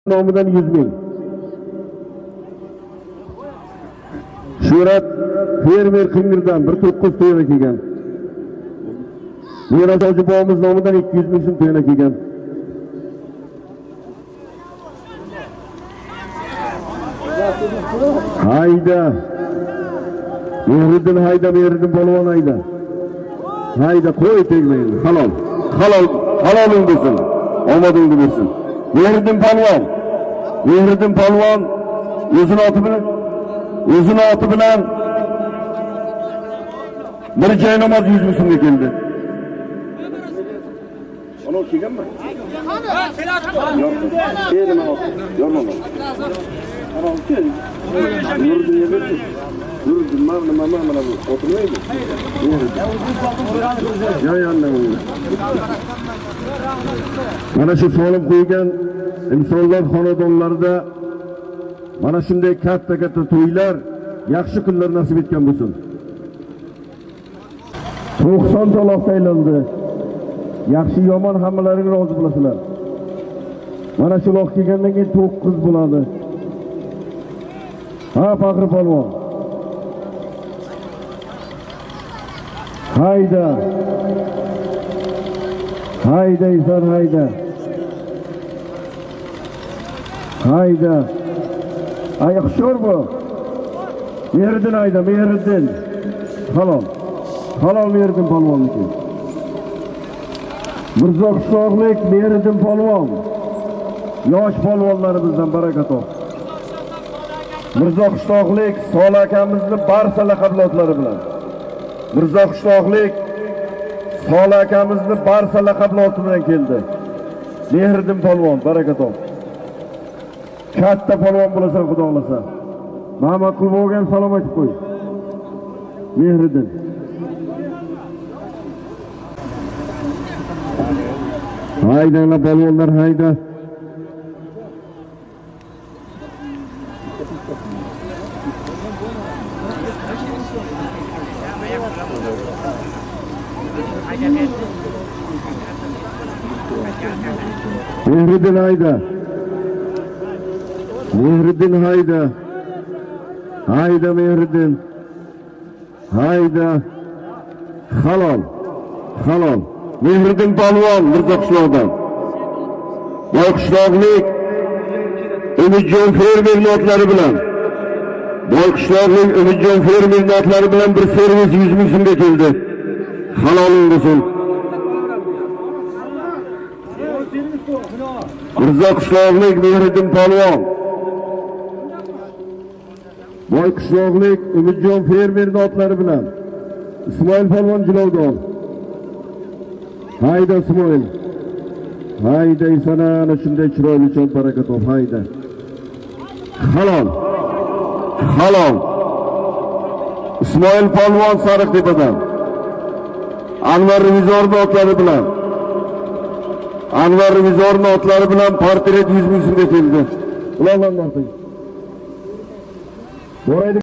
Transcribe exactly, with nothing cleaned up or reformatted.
nomidan yuz ming. Shurat fermer Qingirdan bir to'qqiz to'yona kelgan. Meros hoji bobomiz nomidan ikki yuz ming so'm to'yona kelgan. Hayda. Mehriddin hayda, Mehriddin polvon hayda. Hayda qo'y tegmaydi. Halol. Halol, haloling bo'lsin. Omading bo'lsin. Mehriddin polvon. Mehriddin polvon o'zini oti bilan o'zini oti bilan bir joy namoz yuz ming so'mga keldi. Ana kelganmi? Ha, kelatdi. Yo'q. Erim oti. Yo'qmi? Ana kel. Yurdi yerda. Yurdi mana mana mana bu oturmaydi. Ya yanına. Mana shu so'lim qo'ygan insonlar xonadonlarida mana shunday katta-katta to'ylar, yaxshi kunlar nasib etgan bo'lsin. to'qson taloq taylandi. Yaxshi yomon hammalaring rozi bo'lasizlar. Mana shu loq kelgandan keyin to'qqiz bo'ladi. Ha, Faxri polvon. Hayda. Hayda inson hayda. Hayda. Ay xushyor bu. Mehriddin hayda, Mehriddin. Halol. Halol Mehriddin polvonniki. Mirzo Qishloqlik Mehriddin polvon. Yosh polvonlarimizdan baraka top. Mirzo Qishloqlik Sol akamizning barcha laqablotlari bilan. Mirzo Qishloqlik Sol akamizning barcha laqabloti bilan keldi. Mehriddin polvon baraka top. Katta polvon bo'lasan, xudo xolasa. Mahmad qilib bo'lgan salom aytib qo'y. Mehriddin. Hayda polvonlar hayda. Mehriddin hayda. Mehriddin hayda. Hayda Mehriddin. Hayda. Halol. Halol. Mehriddin polvon Mirzo Qishloqdan. Boyqishloqlik Umidjon fermer notlari bilan. Boyqishloqlik Umidjon fermer notlari bilan bir servis yuz ming so'mga keldi. Haloling bo'lsin. Mirzo Qishloqlik Mehriddin polvon. Boyqishloqlik Umidjon fermer notlari bilan. Ismoil polvon Jilovdon. Hayda Ismoil. Hayda insana ana shunday chiroyli chol baraka top hayda. Halol. Halol. Ismoil polvon Sariqtepadan. Anvar Rivizor notlari bilan. Anvar Rivizor notlari bilan portret yuz ming so'mga keldi. Ulardan ortiq.